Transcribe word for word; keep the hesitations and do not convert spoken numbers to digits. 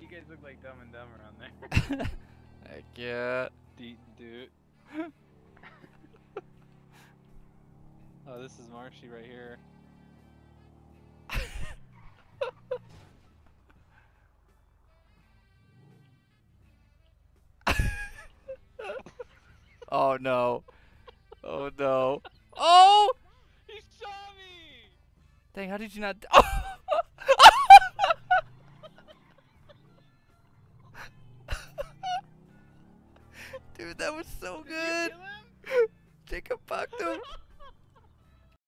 You guys look like Dumb and Dumber on there. Heck yeah. Deet dude. Oh, this is Marshy right here. Oh no. Oh no. Oh! He shot me! Dang, how did you not? Oh! Dude, that was so Did good. you kill him? Jacob fucked him.